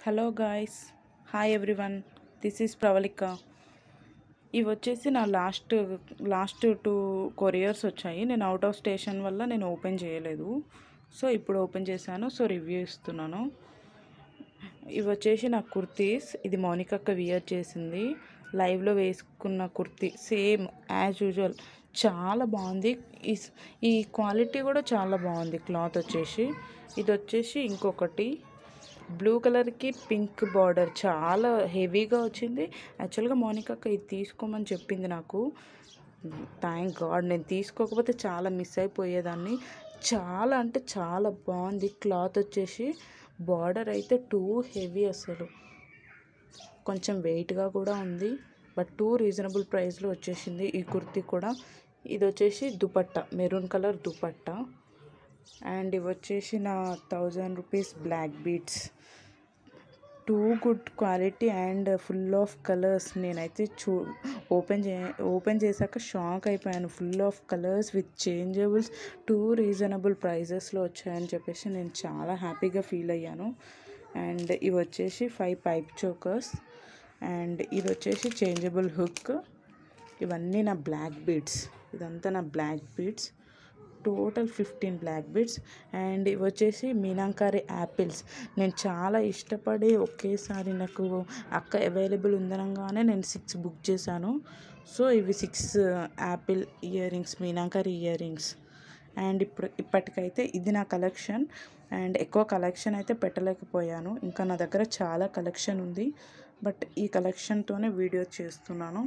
Hello guys, hi everyone, this is Pravalika. ఇవి వచ్చేసి నా లాస్ట్ 2 కొరియర్స్ వచ్చాయి. నేను అవుట్ ఆఫ్ స్టేషన్ వల్ల నేను ఓపెన్ చేయలేదు. సో ఇప్పుడు ఓపెన్ చేశాను. సో రివ్యూ ఇస్తున్నాను. ఇవి వచ్చేసి నా కుర్తీస్. ఇది మౌనికక్క వియర్ చేసింది. లైవ్లో వేసుకున్న కుర్తీ సేమ్ యాజ్ యూజువల్ చాలా బాగుంది. ఈ క్వాలిటీ కూడా చాలా బాగుంది. క్లాత్ వచ్చేసి ఇది వచ్చేసి ఇంకొకటి బ్లూ కలర్కి పింక్ బార్డర్ చాలా హెవీగా వచ్చింది. యాక్చువల్గా మౌనికక్క ఇది తీసుకోమని చెప్పింది నాకు. థ్యాంక్ గాడ్, నేను తీసుకోకపోతే చాలా మిస్ అయిపోయేదాన్ని. చాలా అంటే చాలా బాగుంది. క్లాత్ వచ్చేసి బార్డర్ అయితే టూ హెవీ, అసలు కొంచెం వెయిట్గా కూడా ఉంది. బట్ టూ రీజనబుల్ ప్రైస్లో వచ్చేసింది ఈ కుర్తీ కూడా. ఇది వచ్చేసి dupatta, maroon colour dupatta. And ఇవి వచ్చేసి నా 1000 rupees black beads. Too good quality and full of colours. నేనైతే ఓపెన్ చేశాక షాక్ అయిపోయాను. Full of colours with changeables, too reasonable ప్రైజెస్లో వచ్చాయని చెప్పేసి నేను చాలా హ్యాపీగా ఫీల్ అయ్యాను. అండ్ ఇవి వచ్చేసి 5 పైప్ చోకర్స్. అండ్ ఇది వచ్చేసి చేంజబుల్ హుక్. ఇవన్నీ నా బ్లాక్ బీడ్స్. ఇదంతా నా black beads. Total 15 black beads. And ఇవి వచ్చేసి మీనాకారి యాపిల్స్. నేను చాలా ఇష్టపడి ఒకేసారి నాకు అక్క అవైలబుల్ ఉందనగానే నేను 6 బుక్ చేశాను. సో ఇవి 6 apple ear rings, meenakari ear rings. And ఇప్పటికైతే ఇది నా కలెక్షన్. అండ్ ఎక్కువ కలెక్షన్ అయితే పెట్టలేకపోయాను. ఇంకా నా దగ్గర చాలా కలెక్షన్ ఉంది. బట్ ఈ కలెక్షన్తోనే వీడియో చేస్తున్నాను.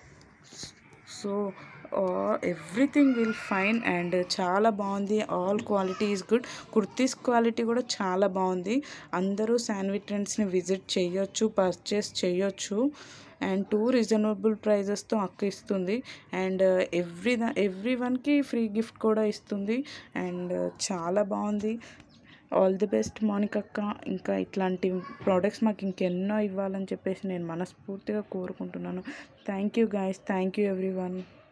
So everything will fine. And చాలా బాగుంది. All quality is good. Kurtis quality కూడా చాలా బాగుంది. అందరూ శాండ్విచ్ ట్రెండ్స్ని విజిట్ చేయొచ్చు, పర్చేస్ చేయొచ్చు. అండ్ టూ రీజనబుల్ ప్రైజెస్తో అక్క ఇస్తుంది. అండ్ ఎవ్రీ వన్కి ఫ్రీ గిఫ్ట్ కూడా ఇస్తుంది. అండ్ చాలా బాగుంది. ఆల్ ది బెస్ట్ మౌనికక్క. ఇంకా ఇట్లాంటి ప్రోడక్ట్స్ మాకు ఇంకెన్నో ఇవ్వాలని చెప్పేసి నేను మనస్ఫూర్తిగా కోరుకుంటున్నాను. Thank you guys, thank you everyone.